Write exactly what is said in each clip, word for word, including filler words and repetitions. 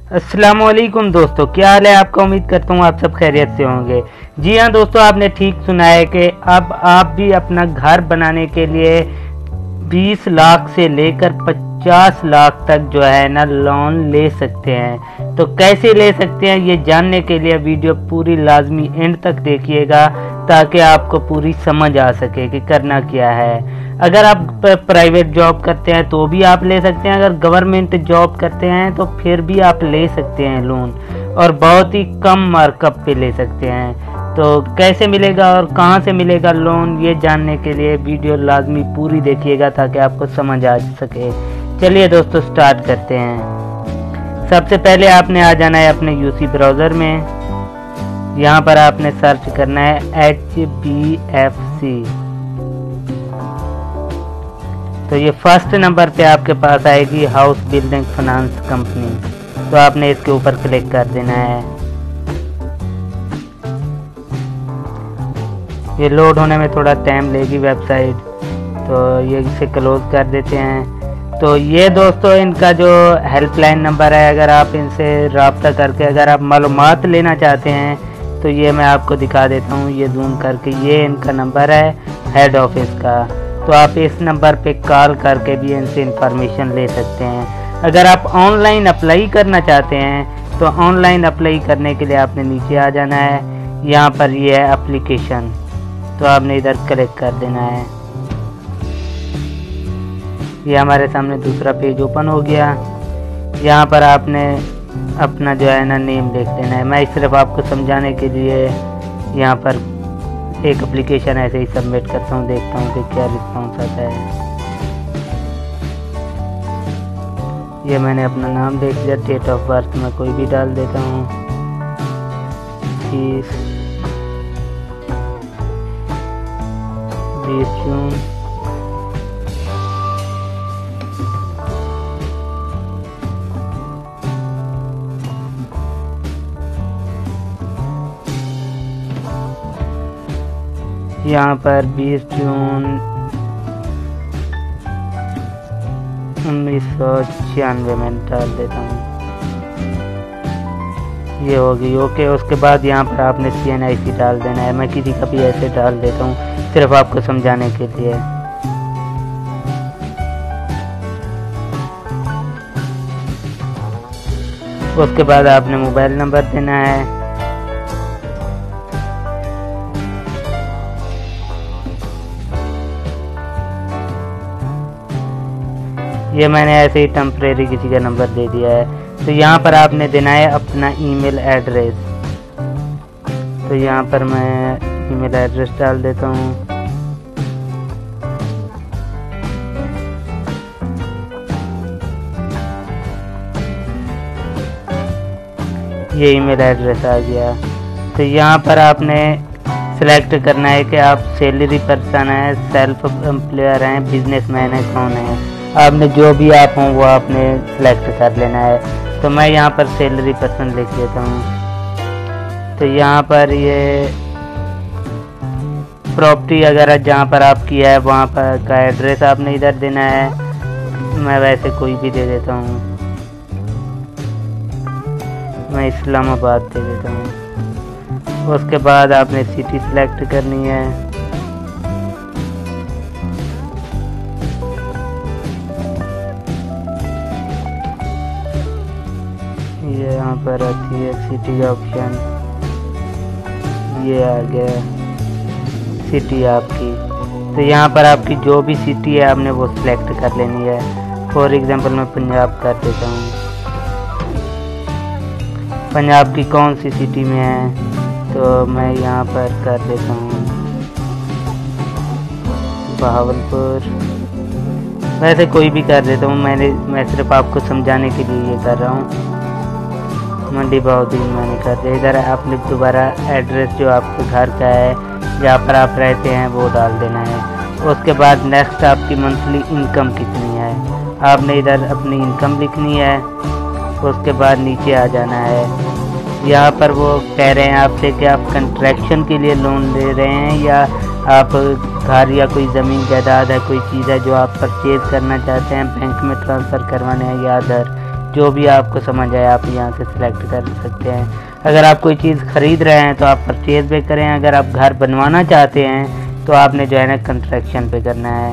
अस्सलामुअलैकुम दोस्तों, क्या हाल है आपका। उम्मीद करता हूँ आप सब खैरियत से होंगे। जी हाँ दोस्तों, आपने ठीक सुना है कि अब आप भी अपना घर बनाने के लिए बीस लाख से लेकर पचास लाख तक जो है ना लोन ले सकते हैं। तो कैसे ले सकते हैं ये जानने के लिए वीडियो पूरी लाजमी एंड तक देखिएगा, ताकि आपको पूरी समझ आ सके कि करना क्या है। अगर आप प्राइवेट जॉब करते हैं तो भी आप ले सकते हैं, अगर गवर्नमेंट जॉब करते हैं तो फिर भी आप ले सकते हैं लोन, और बहुत ही कम मार्कअप पे ले सकते हैं। तो कैसे मिलेगा और कहां से मिलेगा लोन, ये जानने के लिए वीडियो लाजमी पूरी देखिएगा ताकि आपको समझ आ सके। चलिए दोस्तों स्टार्ट करते हैं। सबसे पहले आपने आ जाना है अपने यूसी ब्राउज़र में। यहाँ पर आपने सर्च करना है एच बी एफ सी। तो ये फर्स्ट नंबर पे आपके पास आएगी हाउस बिल्डिंग फाइनेंस कंपनी। तो आपने इसके ऊपर क्लिक कर देना है। ये लोड होने में थोड़ा टाइम लेगी वेबसाइट, तो ये इसे क्लोज कर देते हैं। तो ये दोस्तों इनका जो हेल्पलाइन नंबर है, अगर आप इनसे रब्ता करके अगर आप मालूमात लेना चाहते हैं तो ये मैं आपको दिखा देता हूँ। ये जूम करके ये इनका नंबर है हेड ऑफिस का। तो आप इस नंबर पे कॉल करके भी इनसे इंफॉर्मेशन ले सकते हैं। अगर आप ऑनलाइन अप्लाई करना चाहते हैं तो ऑनलाइन अप्लाई करने के लिए आपने नीचे आ जाना है। यहाँ पर ये है एप्लीकेशन, तो आपने इधर क्लिक कर देना है। ये हमारे सामने दूसरा पेज ओपन हो गया। यहाँ पर आपने अपना जो है ना नेम लिख देना है। मैं सिर्फ आपको समझाने के लिए यहाँ पर एक एप्लीकेशन ऐसे ही सबमिट करता हूँ, देखता हूँ कि क्या रिस्पॉन्स आता है। ये मैंने अपना नाम देख लिया। डेट ऑफ बर्थ मैं कोई भी डाल देता हूँ, बीस बीस जून। यहाँ पर बीस जून उन्नीस सौ छियानवे में डाल देता हूँ। ये होगी ओके। उसके बाद यहाँ पर आपने सी एन आई सी डाल देना है। मैं किसी का भी ऐसे डाल देता हूँ सिर्फ आपको समझाने के लिए। उसके बाद आपने मोबाइल नंबर देना है। ये मैंने ऐसे ही टेम्परेरी किसी का नंबर दे दिया है। तो यहाँ पर आपने देना है अपना ईमेल एड्रेस। तो यहाँ पर मैं ईमेल एड्रेस डाल देता हूँ। ये ईमेल एड्रेस आ गया। तो यहाँ पर आपने सिलेक्ट करना है कि आप सैलरी पर्सन है, सेल्फ एम्प्लॉयर हैं, बिजनेसमैन है, कौन है। आपने जो भी आप हों वो आपने सेलेक्ट कर लेना है। तो मैं यहाँ पर सैलरी पर्सन लिख देता हूँ। तो यहाँ पर ये प्रॉपर्टी वगैरह जहाँ पर आपकी है वहाँ पर का एड्रेस आपने इधर देना है। मैं वैसे कोई भी दे देता हूँ, मैं इस्लामाबाद दे देता हूँ। उसके बाद आपने सिटी सिलेक्ट करनी है। ये यहाँ पर आती है सिटी ऑप्शन, ये आ गया सिटी आपकी। तो यहाँ पर आपकी जो भी सिटी है आपने वो सिलेक्ट कर लेनी है। फॉर एग्जांपल मैं पंजाब कर देता हूँ। पंजाब की कौन सी सिटी में है तो मैं यहाँ पर कर देता हूँ बहावलपुर। वैसे कोई भी कर देता हूँ, मैंने मैं सिर्फ आपको समझाने के लिए ये कर रहा हूँ। मंडी बहाउद्दीन मैंने कर दिया। इधर आपने दोबारा एड्रेस जो आपके घर का है जहाँ पर आप रहते हैं वो डाल देना है। उसके बाद नेक्स्ट आपकी मंथली इनकम कितनी है आपने इधर अपनी इनकम लिखनी है। उसके बाद नीचे आ जाना है। यहाँ पर वो कह रहे हैं आपसे कि आप कंस्ट्रक्शन के लिए लोन ले रहे हैं या आप घर या कोई ज़मीन जायदाद है, कोई चीज़ है जो आप परचेज़ करना चाहते हैं, बैंक में ट्रांसफ़र करवाने हैं या अदर। जो भी आपको समझ आए आप यहाँ से सिलेक्ट कर सकते हैं। अगर आप कोई चीज़ ख़रीद रहे हैं तो आप परचेज पे करें, अगर आप घर बनवाना चाहते हैं तो आपने जो है ना कंस्ट्रक्शन पे करना है।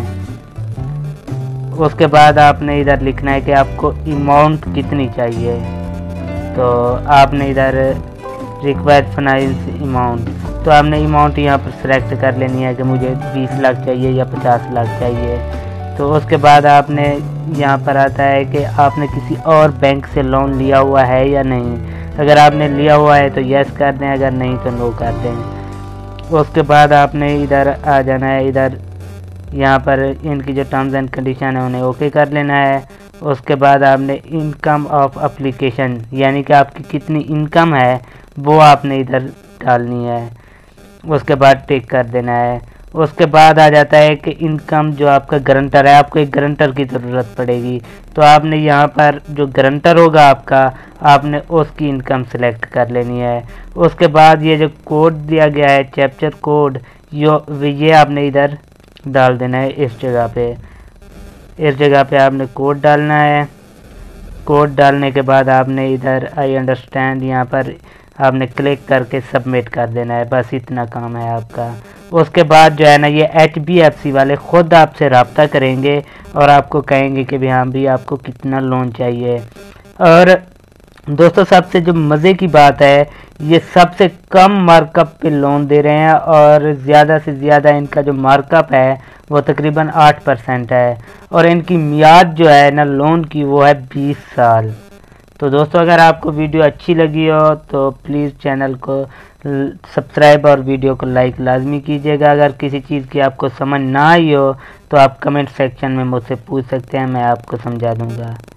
उसके बाद आपने इधर लिखना है कि आपको अमाउंट कितनी चाहिए, तो आपने इधर रिक्वायर्ड फाइनेंस अमाउंट, तो आपने अमाउंट यहाँ पर सिलेक्ट कर लेनी है कि मुझे बीस लाख चाहिए या पचास लाख चाहिए। तो उसके बाद आपने यहाँ पर आता है कि आपने किसी और बैंक से लोन लिया हुआ है या नहीं। अगर आपने लिया हुआ है तो यस कर दें, अगर नहीं तो नो कर दें। उसके बाद आपने इधर आ जाना है, इधर यहाँ पर इनकी जो टर्म्स एंड कंडीशन है उन्हें ओके कर लेना है। उसके बाद आपने इनकम ऑफ एप्लीकेशन, यानी कि आपकी कितनी इनकम है वो आपने इधर डालनी है। उसके बाद टिक कर देना है। उसके बाद आ जाता है कि इनकम जो आपका गारंटर है, आपको एक गारंटर की ज़रूरत पड़ेगी, तो आपने यहाँ पर जो गारंटर होगा आपका, आपने उसकी इनकम सेलेक्ट कर लेनी है। उसके बाद ये जो कोड दिया गया है कैप्चर कोड, यो ये आपने इधर डाल देना है इस जगह पे। इस जगह पे आपने कोड डालना है। कोड डालने के बाद आपने इधर आई अंडरस्टैंड यहाँ पर आपने क्लिक करके सबमिट कर देना है। बस इतना काम है आपका। उसके बाद जो है ना ये एच बी एफ सी वाले ख़ुद आपसे रब्ता करेंगे और आपको कहेंगे कि भी हाँ भी आपको कितना लोन चाहिए। और दोस्तों सबसे जो मज़े की बात है, ये सबसे कम मार्कअप पे लोन दे रहे हैं और ज़्यादा से ज़्यादा इनका जो मार्कअप है वो तकरीबन आठ परसेंट है और इनकी मियाद जो है ना लोन की वो है बीस साल। तो दोस्तों अगर आपको वीडियो अच्छी लगी हो तो प्लीज़ चैनल को सब्सक्राइब और वीडियो को लाइक लाजमी कीजिएगा। अगर किसी चीज़ की आपको समझ ना आई हो तो आप कमेंट सेक्शन में मुझसे पूछ सकते हैं, मैं आपको समझा दूंगा।